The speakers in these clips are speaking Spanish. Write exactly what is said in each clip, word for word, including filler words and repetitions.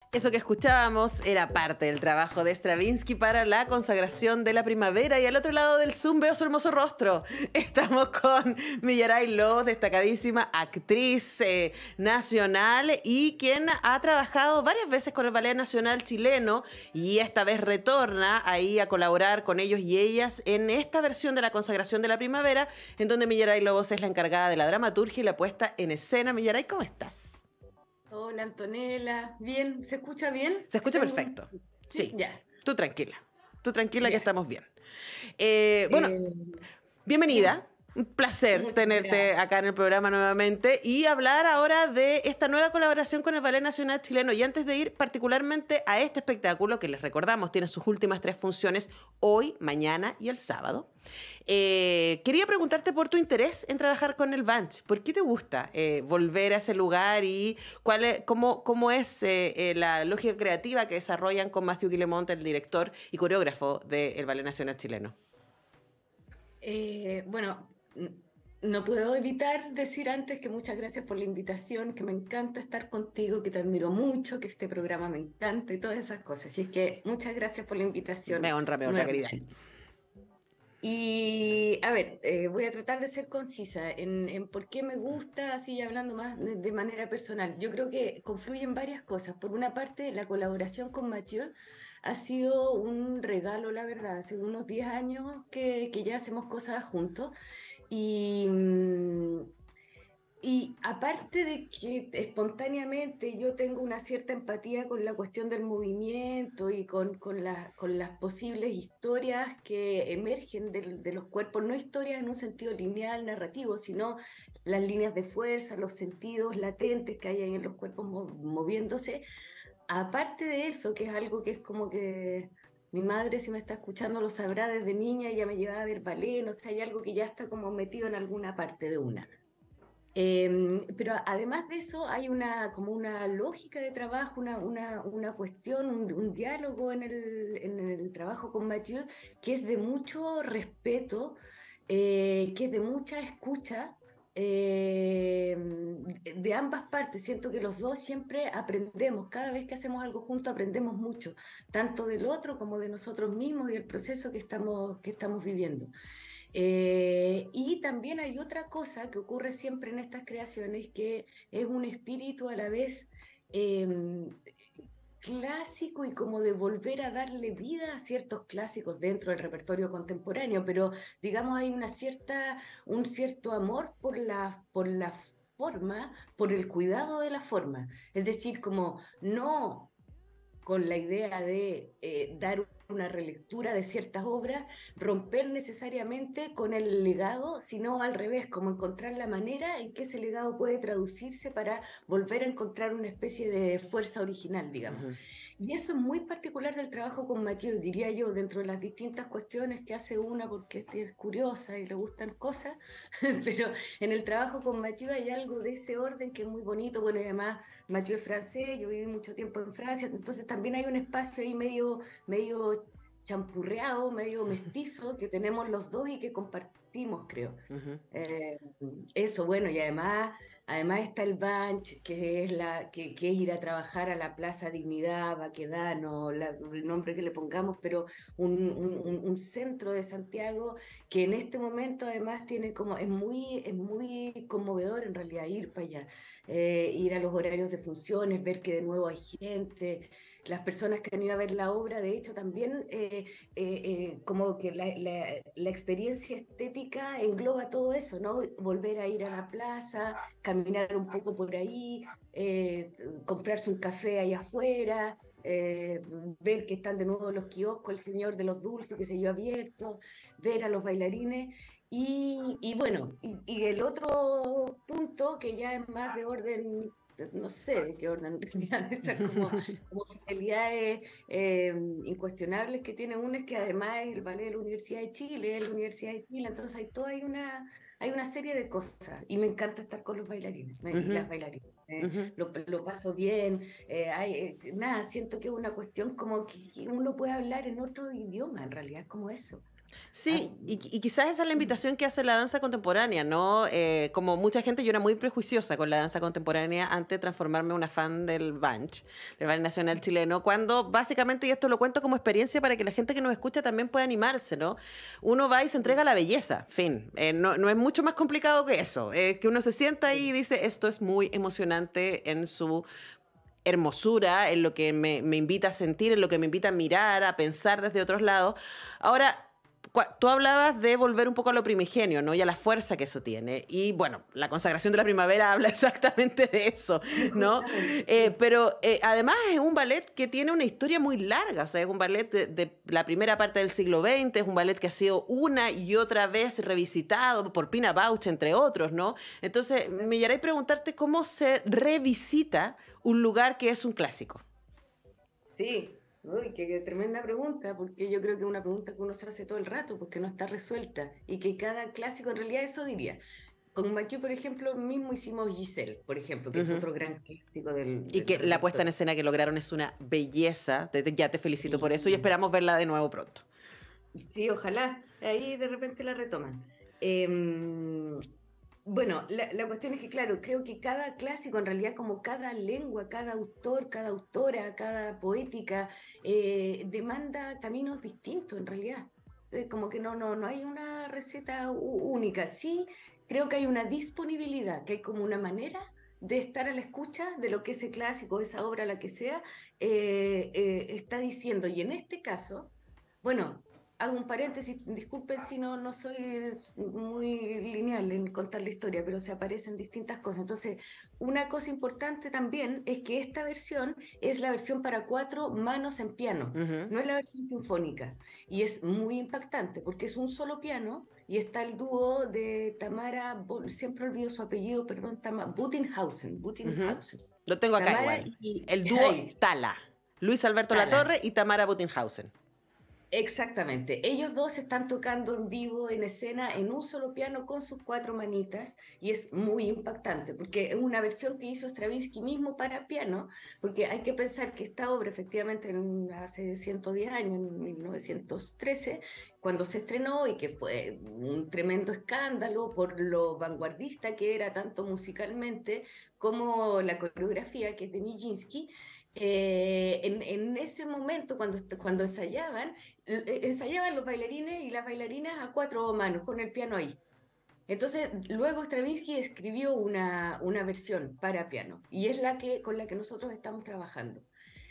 Eso que escuchábamos era parte del trabajo de Stravinsky para la consagración de la primavera. Y al otro lado del Zoom veo su hermoso rostro. Estamos con Millaray Lobos, destacadísima actriz eh, nacional y quien ha trabajado varias veces con el Ballet Nacional chileno y esta vez retorna ahí a colaborar con ellos y ellas en esta versión de la consagración de la primavera, en donde Millaray Lobos es la encargada de la dramaturgia y la puesta en escena. Millaray, ¿cómo estás? Hola Antonella, bien, ¿se escucha bien? Se escucha Tengo... perfecto. Sí, Sí, ya, tú tranquila. Tú tranquila que ya. estamos bien. Eh, bueno, Eh, bienvenida. ya, Un placer muchas tenerte gracias. acá en el programa nuevamente y hablar ahora de esta nueva colaboración con el Ballet Nacional Chileno. Y antes de ir particularmente a este espectáculo, que les recordamos tiene sus últimas tres funciones hoy, mañana y el sábado, eh, quería preguntarte por tu interés en trabajar con el Banch. ¿Por qué te gusta eh, volver a ese lugar y cuál es, cómo, cómo es eh, eh, la lógica creativa que desarrollan con Matthew Guillemont, el director y coreógrafo del Ballet Nacional Chileno? Eh, bueno, n- no puedo evitar decir antes que muchas gracias por la invitación, que me encanta estar contigo, que te admiro mucho, que este programa me encanta y todas esas cosas. Así es que muchas gracias por la Me invitación honra, me honra, querida. nuevamente. Y a ver, eh, voy a tratar de ser concisa en, en por qué me gusta, así hablando más de, de manera personal. Yo creo que confluyen varias cosas. Por una parte, la colaboración con Mathieu ha sido un regalo, la verdad. Hace unos diez años que, que ya hacemos cosas juntos. Y, mm, y aparte de que espontáneamente yo tengo una cierta empatía con la cuestión del movimiento y con, con, la- con las posibles historias que emergen del- de, los cuerpos, no historias en un sentido lineal, narrativo, sino las líneas de fuerza, los sentidos latentes que hay ahí en los cuerpos mo- moviéndose. Aparte de eso, que es algo que es como que mi madre, si me está escuchando, lo sabrá desde niña, ella me llevaba a ver ballet, no sé, hay algo que ya está como metido en alguna parte de una. Eh, pero además de eso hay una, como una lógica de trabajo, una, una, una cuestión, un, un diálogo en el, en el trabajo con Mathieu que es de mucho respeto, eh, que es de mucha escucha. eh, de ambas partes, siento que los dos siempre aprendemos, cada vez que hacemos algo juntos aprendemos mucho, tanto del otro como de nosotros mismos y el proceso que estamos, que estamos viviendo. Eh, y también hay otra cosa que ocurre siempre en estas creaciones, que es un espíritu a la vez eh, clásico y como de volver a darle vida a ciertos clásicos dentro del repertorio contemporáneo, pero digamos hay una cierta, un cierto amor por la, por la forma, por el cuidado de la forma. Es decir, como no con la idea de eh, dar una relectura de ciertas obras, romper necesariamente con el legado, sino al revés, como encontrar la manera en que ese legado puede traducirse para volver a encontrar una especie de fuerza original, digamos. Ujú. Y eso es muy particular del trabajo con Mathieu, diría yo, dentro de las distintas cuestiones que hace una porque es curiosa y le gustan cosas, pero en el trabajo con Mathieu hay algo de ese orden que es muy bonito, bueno, y además Mathieu es francés, yo viví mucho tiempo en Francia, entonces también hay un espacio ahí medio, medio champurreado, medio mestizo que tenemos los dos y que compartimos, creo. Ujú. Eh, Eso, bueno, y además, además está el Banch, que es, la, que, que es ir a trabajar a la Plaza Dignidad, Baquedano, la- el nombre que le pongamos, pero un, un, un- un centro de Santiago que en este momento además tiene como, es muy, es muy conmovedor en realidad ir para allá, eh, ir a los horarios de funciones, ver que de nuevo hay gente, las personas que han ido a ver la obra, de hecho también eh, eh, eh, como que la, la, la experiencia estética engloba todo eso, ¿no? Volver a ir a la plaza, caminar un poco por ahí, eh, comprarse un café allá afuera, eh, ver que están de nuevo los kioscos, el señor de los dulces que se yo abierto, ver a los bailarines. Y, y bueno, y, y el otro punto que ya es más de orden, no sé de qué orden, en realidad, esas como, como finalidades eh, incuestionables que tiene uno es que además es el ballet de la Universidad de Chile, es la Universidad de Chile, entonces hay toda hay una, hay una serie de cosas y me encanta estar con los bailarines me- y las Ujú. bailarinas. eh, Ujú. lo, lo paso bien, eh, hay, eh, nada, siento que es una cuestión como que, que uno puede hablar en otro idioma, en realidad es como eso. Sí, y, y quizás esa es la invitación que hace la danza contemporánea, ¿no? Eh, como mucha gente, yo era muy prejuiciosa con la danza contemporánea antes de transformarme en una fan del Banch, del Ballet Nacional Chileno, cuando básicamente, y esto lo cuento como experiencia para que la gente que nos escucha también pueda animarse, ¿no? Uno va y se entrega a la belleza, fin. Eh, no, no es mucho más complicado que eso. Eh, que uno se sienta ahí y dice, esto es muy emocionante en su hermosura, en lo que me, me invita a sentir, en lo que me invita a mirar, a pensar desde otros lados. Ahora, cua- tú hablabas de volver un poco a lo primigenio, ¿no? Y a la fuerza que eso tiene. Y bueno, la consagración de la primavera habla exactamente de eso, ¿no? Justamente, Eh, sí. pero eh, además es un ballet que tiene una historia muy larga, o sea, es un ballet de, de la primera parte del siglo veinte, es un ballet que ha sido una y otra vez revisitado por Pina Bausch, entre otros, ¿no? Entonces, me Exacto. llegaré a preguntarte cómo se revisita un lugar que es un clásico. Sí, uy, qué, qué tremenda pregunta, porque yo creo que es una pregunta que uno se hace todo el rato, porque no está resuelta, y que cada clásico, en realidad eso diría. Con Mathieu, por ejemplo, mismo hicimos Giselle, por ejemplo, que es Ujú. otro gran clásico del, Y del que la puesta en repertorio. escena que lograron es una belleza. Desde ya te felicito por eso y Sí. esperamos verla de nuevo pronto. Sí, ojalá, ahí de repente la retoman. Em, bueno, la, la cuestión es que, claro, creo que cada clásico, en realidad, como cada lengua, cada autor, cada autora, cada poética, eh, demanda caminos distintos, en realidad. Eh, como que no, no, no hay una receta u- única. Sí, creo que hay una disponibilidad, que hay como una manera de estar a la escucha de lo que ese clásico, esa obra, la que sea, eh, eh, está diciendo. Y en este caso, bueno, hago un paréntesis, disculpen si no, no soy muy lineal en contar la historia, pero se aparecen distintas cosas. Entonces, una cosa importante también es que esta versión es la versión para cuatro manos en piano, Ujú. no es la versión sinfónica. Y es muy impactante porque es un solo piano y está el dúo de Tamara, Bo- siempre olvido su apellido, perdón, Tama, Butenhausen, Ujú. Butenhausen. Lo tengo acá Tamara igual. y El dúo ay, Tala. Luis Alberto Tala. Latorre y Tamara Butenhausen. Exactamente. Ellos dos están tocando en vivo, en escena, en un solo piano con sus cuatro manitas y es muy impactante porque es una versión que hizo Stravinsky mismo para piano, porque hay que pensar que esta obra efectivamente en- hace ciento diez años, en mil novecientos trece, cuando se estrenó y que fue un tremendo escándalo por lo vanguardista que era tanto musicalmente como la coreografía que es de Nijinsky, eh, en, en ese momento cuando, cuando ensayaban, eh, ensayaban los bailarines y las bailarinas a cuatro manos, con el piano ahí. Entonces, luego Stravinsky escribió una, una versión para piano y es la que, con la que nosotros estamos trabajando.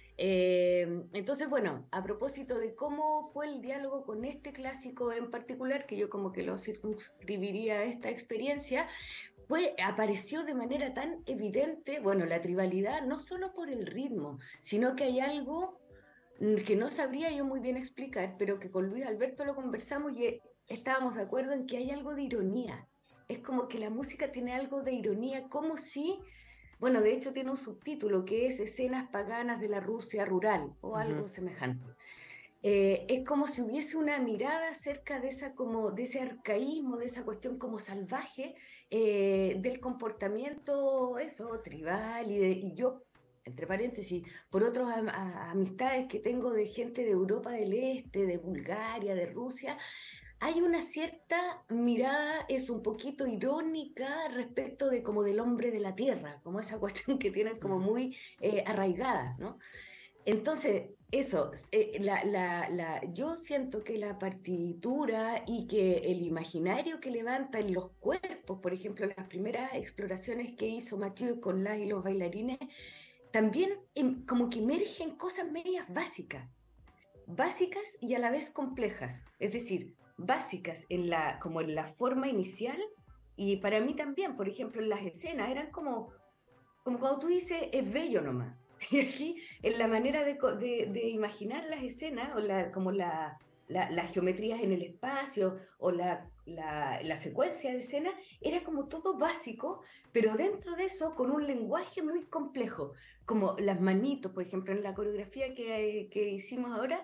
Eh, entonces, bueno, a propósito de cómo fue el diálogo con este clásico en particular, que yo como que lo circunscribiría a esta experiencia, fue, apareció de manera tan evidente, bueno, la tribalidad, no solo por el ritmo, sino que hay algo mm, que no sabría yo muy bien explicar, pero que con Luis Alberto lo conversamos y eh, estábamos de acuerdo en que hay algo de ironía. Es como que la música tiene algo de ironía, como si, bueno, de hecho tiene un subtítulo que es Escenas paganas de la Rusia rural o Ujú. algo semejante. Eh, es como si hubiese una mirada acerca de, esa, como, de ese arcaísmo, de esa cuestión como salvaje, eh, del comportamiento, eso, tribal, y, de, y yo, entre paréntesis, por otras amistades que tengo de gente de Europa del Este, de Bulgaria, de Rusia, hay una cierta mirada, es un poquito irónica respecto de como del hombre de la tierra, como esa cuestión que tienen como Ujú. muy eh, arraigada, ¿no? Entonces, eso, eh, la, la, la, yo siento que la partitura y que el imaginario que levanta en los cuerpos, por ejemplo, las primeras exploraciones que hizo Mathieu con las y los bailarines, también em, como que emergen cosas medias básicas, básicas y a la vez complejas, es decir, básicas en la, como en la forma inicial y para mí también, por ejemplo, en las escenas eran como como cuando tú dices, es bello nomás. Y aquí, en la manera de, de, de imaginar las escenas, o la, como la, la, las geometrías en el espacio, o la, la, la secuencia de escenas, era como todo básico, pero dentro de eso con un lenguaje muy complejo, como las manitos, por ejemplo, en la coreografía que, que hicimos ahora,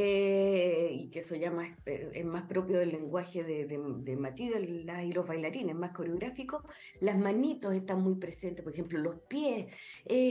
eh, y que eso ya más, eh, es más propio del lenguaje de, de, de Matilde y los bailarines, más coreográfico, las manitos están muy presentes, por ejemplo, los pies. Eh,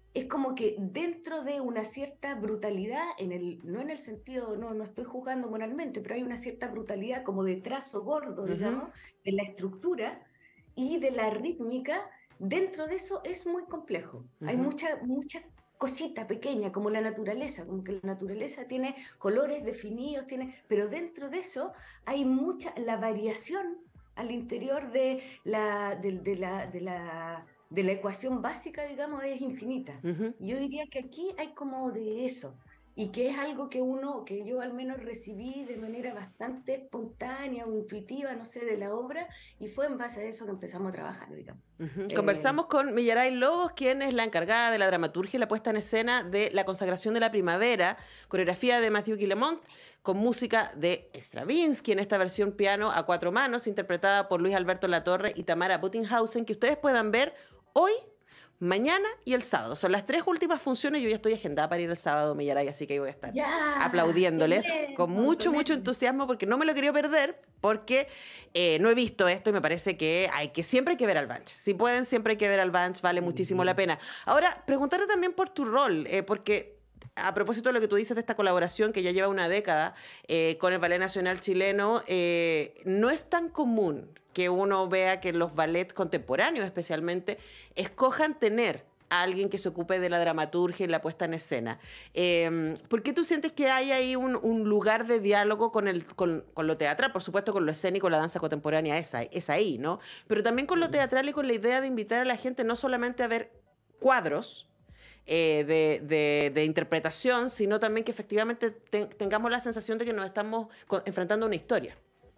es como que dentro de una cierta brutalidad, en el, no en el sentido, no, no estoy juzgando moralmente, pero hay una cierta brutalidad como de trazo gordo, Ujú, digamos, de la estructura y de la rítmica. Dentro de eso es muy complejo. Hay ujú, mucha, mucha cosita pequeña, como la naturaleza, como que la naturaleza tiene colores definidos, tiene, pero dentro de eso hay mucha, la variación al interior de la, de, de la, de la de la ecuación básica, digamos, es infinita. ujú. Yo diría que aquí hay como de eso, y que es algo que uno, que yo al menos recibí de manera bastante espontánea o intuitiva, no sé, de la obra, y fue en base a eso que empezamos a trabajar, digamos. Ujú. Eh, Conversamos con Millaray Lobos, quien es la encargada de la dramaturgia y la puesta en escena de La consagración de la primavera, coreografía de Mathieu Guillemont, con música de Stravinsky en esta versión piano a cuatro manos, interpretada por Luis Alberto Latorre y Tamara Buttinghausen, que ustedes puedan ver hoy, mañana y el sábado. Son las tres últimas funciones. Yo ya estoy agendada para ir el sábado, Millaray, así que ahí voy a estar ya, qué aplaudiéndoles con bueno, mucho, mucho tremendo. entusiasmo porque no me lo quería perder, porque eh, no he visto esto y me parece que hay que siempre hay que ver al Bunch. Si pueden, siempre hay que ver al Bunch, vale muchísimo la Sí. pena. Ahora, preguntarte también por tu rol, eh, porque a propósito de lo que tú dices de esta colaboración que ya lleva una década eh, con el Ballet Nacional Chileno, eh, no es tan común que uno vea que los ballets contemporáneos especialmente escojan tener a alguien que se ocupe de la dramaturgia y la puesta en escena. Eh, ¿Por qué tú sientes que hay ahí un, un lugar de diálogo con, el, con, con lo teatral? Por supuesto, con lo escénico, la danza contemporánea es ahí, es ahí, ¿no? Pero también con lo Mm. teatral y con la idea de invitar a la gente no solamente a ver cuadros, eh, de, de, de interpretación, sino también que efectivamente ten, tengamos la sensación de que nos estamos co- enfrentando a una historia.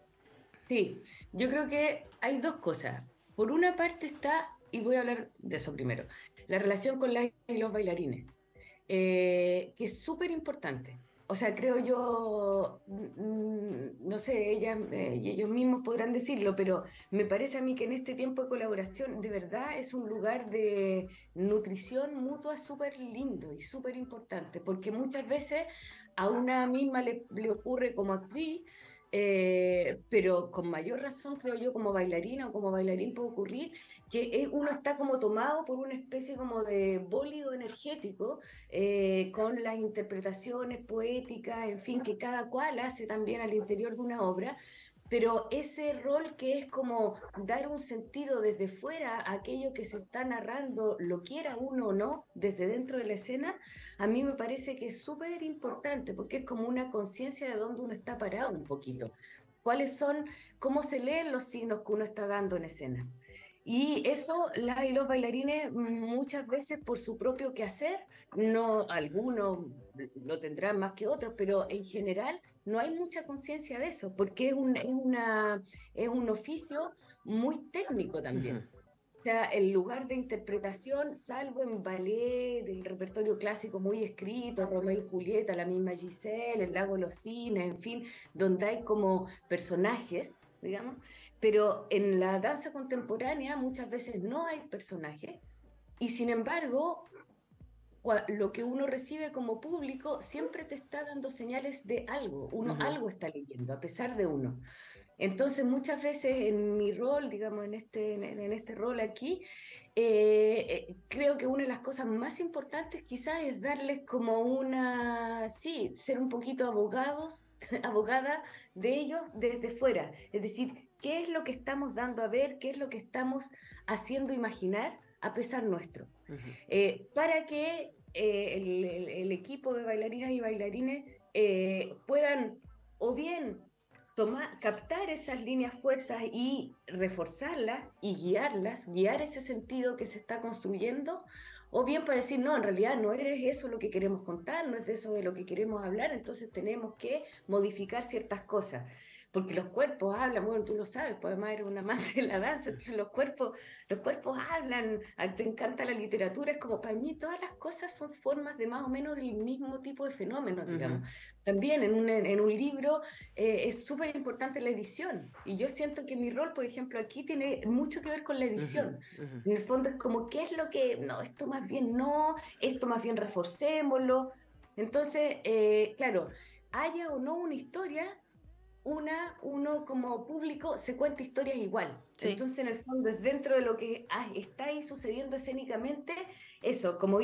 Sí, yo creo que hay dos cosas. Por una parte está, y voy a hablar de eso primero, la relación con las y los bailarines. Eh, que es súper importante. O sea, creo yo, mm, no sé, ellas eh, y ellos mismos podrán decirlo, pero me parece a mí que en este tiempo de colaboración, de verdad es un lugar de nutrición mutua súper lindo y súper importante, porque muchas veces a una misma le, le ocurre como actriz, eh, pero con mayor razón, creo yo, como bailarina o como bailarín puede ocurrir, que es- uno está como tomado por una especie como de bólido energético, eh, con las interpretaciones poéticas, en fin, que cada cual hace también al interior de una obra, pero ese rol que es como dar un sentido desde fuera a aquello que se está narrando, lo quiera uno o no, desde dentro de la escena, a mí me parece que es súper importante, porque es como una conciencia de dónde uno está parado un poquito. ¿Cuáles son, cómo se leen los signos que uno está dando en escena? Y eso, las y los bailarines muchas veces por su propio quehacer, no, algunos lo tendrán más que otros, pero en general no hay mucha conciencia de eso, porque es un, es una, es un oficio muy técnico Ujú. también. O sea, el lugar de interpretación, salvo en ballet, del repertorio clásico muy escrito, Romeo y Julieta, la misma Giselle, El lago de los cisnes, en fin, donde hay como personajes, digamos, pero en la danza contemporánea muchas veces no hay personajes y sin embargo lo que uno recibe como público siempre te está dando señales de algo, uno Ujú. algo está leyendo, a pesar de uno. Entonces, muchas veces en mi rol, digamos, en este, en, en este rol aquí, eh, eh, creo que una de las cosas más importantes quizás es darles como una, sí, ser un poquito abogados, abogada de ellos desde fuera. Es decir, ¿qué es lo que estamos dando a ver? ¿Qué es lo que estamos haciendo imaginar a pesar nuestro? Ujú. Eh, para que eh, el, el, el, equipo de bailarinas y bailarines eh, puedan o bien tomar, captar esas líneas fuerzas y reforzarlas y guiarlas, guiar ese sentido que se está construyendo, o bien para decir, no, en realidad no es eso lo que queremos contar, no es de eso de lo que queremos hablar, entonces tenemos que modificar ciertas cosas. Porque los cuerpos hablan, bueno, tú lo sabes, pues además eres una amante de la danza, entonces los cuerpos, los cuerpos hablan, te encanta la literatura, es como para mí todas las cosas son formas de más o menos el mismo tipo de fenómenos, Ujú. digamos. También en un, en un libro eh, es súper importante la edición. Y yo siento que mi rol, por ejemplo, aquí tiene mucho que ver con la Ujú. edición. Ujú. En el fondo es como, ¿qué es lo que, no, esto más bien no, esto más bien reforcémoslo? Entonces, eh, claro, haya o no una historia, una, uno como público se cuenta historias igual. Sí. Entonces, en el fondo, es dentro de lo que ah, está ahí sucediendo escénicamente, eso, como ir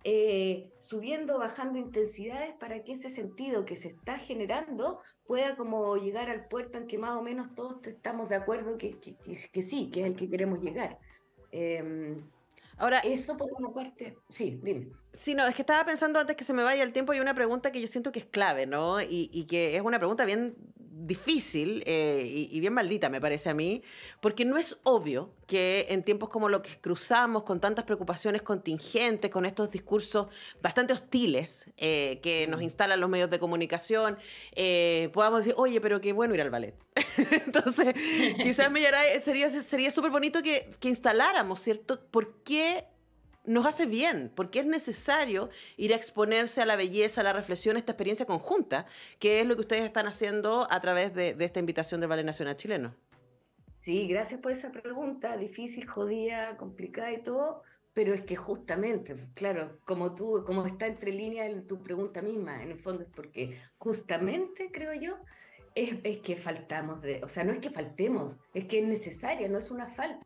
eh, subiendo, bajando intensidades para que ese sentido que se está generando pueda como llegar al puerto en que más o menos todos estamos de acuerdo que, que, que, que sí, que es el que queremos llegar. Eh, Ahora, eso por una parte, sí, dime. sí, no, es que estaba pensando antes que se me vaya el tiempo y una pregunta que yo siento que es clave, ¿no? Y, y que es una pregunta bien difícil eh, y, y bien maldita, me parece a mí, porque no es obvio que en tiempos como los que cruzamos, con tantas preocupaciones contingentes, con estos discursos bastante hostiles eh, que nos instalan los medios de comunicación, eh, podamos decir, oye, pero qué bueno ir al ballet. Entonces, quizás Millaray, sería sería súper bonito que, que instaláramos, ¿cierto? ¿Por qué nos hace bien? Porque es necesario ir a exponerse a la belleza, a la reflexión, a esta experiencia conjunta, que es lo que ustedes están haciendo a través de, de esta invitación del Ballet Nacional Chileno. Sí, gracias por esa pregunta, difícil, jodida, complicada y todo, pero es que justamente, claro, como tú, como está entre líneas en tu pregunta misma, en el fondo es porque justamente, creo yo, es, es que faltamos de, o sea, no es que faltemos, es que es necesaria, no es una falta.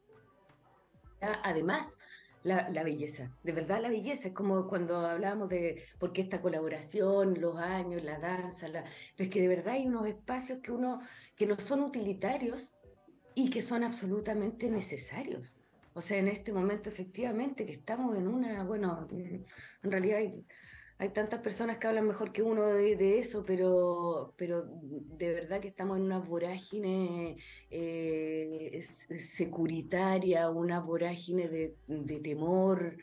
Además, la, la belleza, de verdad la belleza, es como cuando hablábamos de por qué esta colaboración, los años, la danza, la, pero es que de verdad hay unos espacios que uno, que no son utilitarios y que son absolutamente necesarios. O sea, en este momento efectivamente que estamos en una, bueno, en realidad hay, hay tantas personas que hablan mejor que uno de, de eso, pero, pero de verdad que estamos en una vorágine eh, securitaria, una vorágine de, de temor,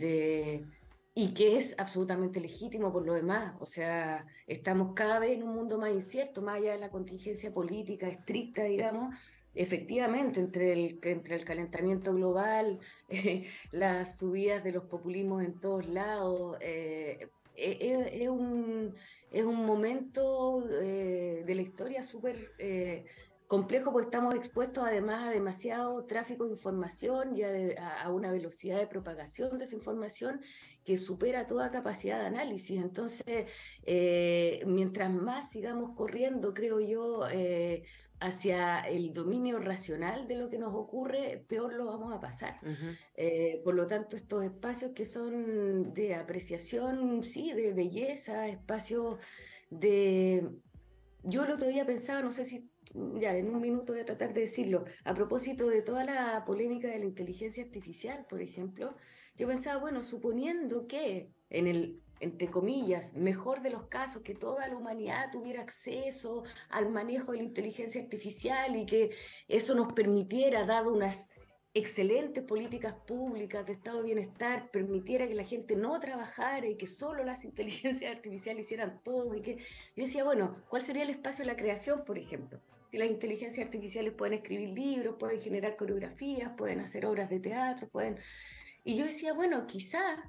de, y que es absolutamente legítimo por lo demás. O sea, estamos cada vez en un mundo más incierto, más allá de la contingencia política estricta, digamos. Efectivamente, entre el, entre el calentamiento global, eh, las subidas de los populismos en todos lados, eh, es, es, un, es un momento eh, de la historia súper eh, complejo porque estamos expuestos además a demasiado tráfico de información y a, a, una velocidad de propagación de esa información que supera toda capacidad de análisis. Entonces, eh, mientras más sigamos corriendo, creo yo, eh, hacia el dominio racional de lo que nos ocurre, peor lo vamos a pasar. Uh-huh. Eh, por lo tanto, estos espacios que son de apreciación, sí, de belleza, espacios de... Yo el otro día pensaba, no sé si ya en un minuto voy a tratar de decirlo, a propósito de toda la polémica de la inteligencia artificial, por ejemplo, yo pensaba, bueno, suponiendo que en el, entre comillas, mejor de los casos, que toda la humanidad tuviera acceso al manejo de la inteligencia artificial y que eso nos permitiera, dado unas excelentes políticas públicas de estado de bienestar, permitiera que la gente no trabajara y que solo las inteligencias artificiales hicieran todo, y que yo decía, bueno, ¿cuál sería el espacio de la creación, por ejemplo? Si las inteligencias artificiales pueden escribir libros, pueden generar coreografías, pueden hacer obras de teatro, pueden... Y yo decía, bueno, quizá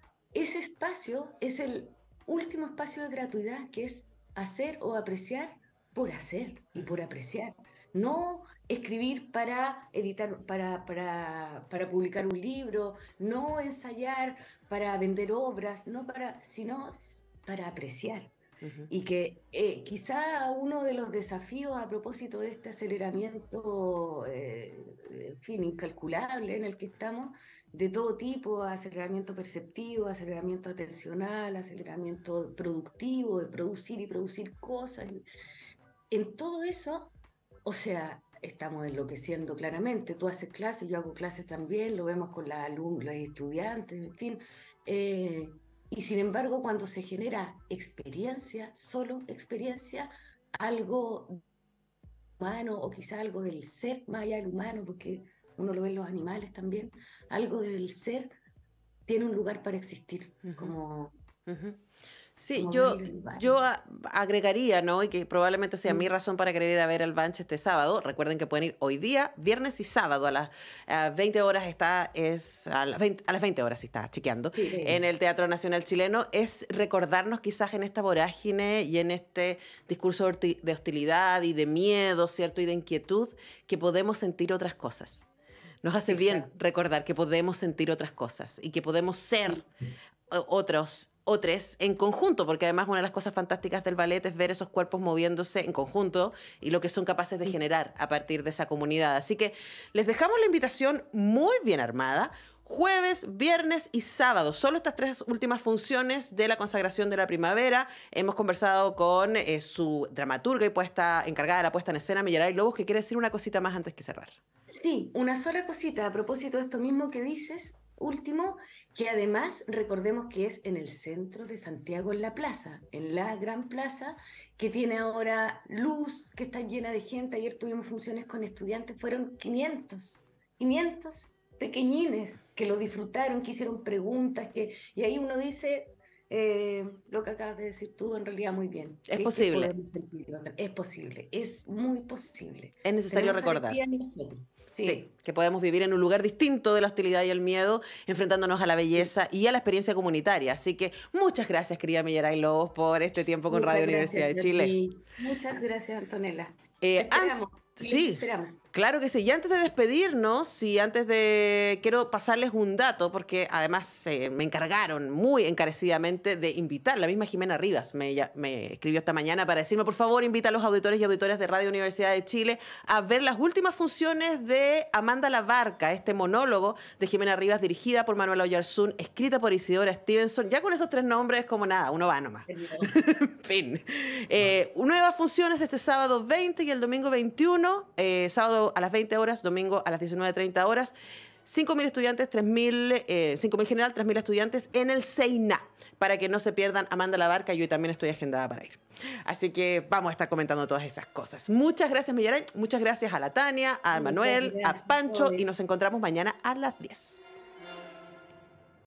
ese espacio es el último espacio de gratuidad, que es hacer o apreciar por hacer y por apreciar. No escribir para editar, para, para, para publicar un libro, no ensayar para vender obras, no para, sino para apreciar. Uh-huh. Y que eh, quizá uno de los desafíos a propósito de este aceleramiento, eh, en fin, incalculable en el que estamos, de todo tipo, aceleramiento perceptivo, aceleramiento atencional, aceleramiento productivo, de producir y producir cosas. En todo eso, o sea, estamos enloqueciendo claramente. Tú haces clases, yo hago clases también, lo vemos con las alumnos, los estudiantes, en fin. Eh, y sin embargo, cuando se genera experiencia, solo experiencia, algo humano o quizá algo del ser más allá del humano, porque uno lo ve en los animales también, algo del ser tiene un lugar para existir, uh-huh. como... Uh-huh. Sí, yo, yo agregaría, ¿no? Y que probablemente sea mm. mi razón para querer ir a ver al Banch este sábado. Recuerden que pueden ir hoy día, viernes y sábado a las uh, veinte horas está, es a las veinte, a las veinte horas, si está chequeando, sí, sí. en el Teatro Nacional Chileno. Es recordarnos quizás en esta vorágine y en este discurso de hostilidad y de miedo, ¿cierto? Y de inquietud, que podemos sentir otras cosas. Nos hace Exacto. bien recordar que podemos sentir otras cosas y que podemos ser otros, otros en conjunto, porque además una de las cosas fantásticas del ballet es ver esos cuerpos moviéndose en conjunto y lo que son capaces de generar a partir de esa comunidad. Así que les dejamos la invitación muy bien armada. jueves, viernes y sábado. Solo estas tres últimas funciones de la consagración de la primavera. Hemos conversado con eh, su dramaturga y puesta, encargada de la puesta en escena, Millaray Lobos, que quiere decir una cosita más antes que cerrar. Sí, una sola cosita a propósito de esto mismo que dices, último, que además recordemos que es en el centro de Santiago, en la plaza, en la gran plaza, que tiene ahora luz, que está llena de gente. Ayer tuvimos funciones con estudiantes, fueron quinientos, quinientos pequeñines que lo disfrutaron, que hicieron preguntas, que, y ahí uno dice... Eh, lo que acabas de decir tú en realidad muy bien. Es posible. Es posible, es muy posible. Es necesario Tenemos recordar. Sí. Sí, que podemos vivir en un lugar distinto de la hostilidad y el miedo, enfrentándonos a la belleza y a la experiencia comunitaria. Así que muchas gracias, querida Millaray Lobos, por este tiempo con Muchas Radio Universidad de Chile. Muchas gracias, Antonella. Eh, esperamos. Sí, esperamos. Claro que sí. Y antes de despedirnos, y antes de... Quiero pasarles un dato, porque además eh, me encargaron muy encarecidamente de invitar. La misma Jimena Rivas me, ya, me escribió esta mañana para decirme, por favor, invita a los auditores y auditoras de Radio Universidad de Chile a ver las últimas funciones de Amanda la Barca, este monólogo de Jimena Rivas, dirigida por Manuela Oyarzún, escrita por Isidora Stevenson. Ya con esos tres nombres, como nada, uno va nomás. En fin. Eh, nuevas funciones este sábado veinte y el domingo veintiuno. Eh, sábado a las veinte horas, domingo a las diecinueve treinta horas. cinco mil estudiantes, tres mil, eh, cinco mil general, tres mil estudiantes en el SEINA, para que no se pierdan Amanda la Barca. Yo también estoy agendada para ir. Así que vamos a estar comentando todas esas cosas. Muchas gracias, Millaray. Muchas gracias a la Tania, a Manuel, a Pancho, y nos encontramos mañana a las diez.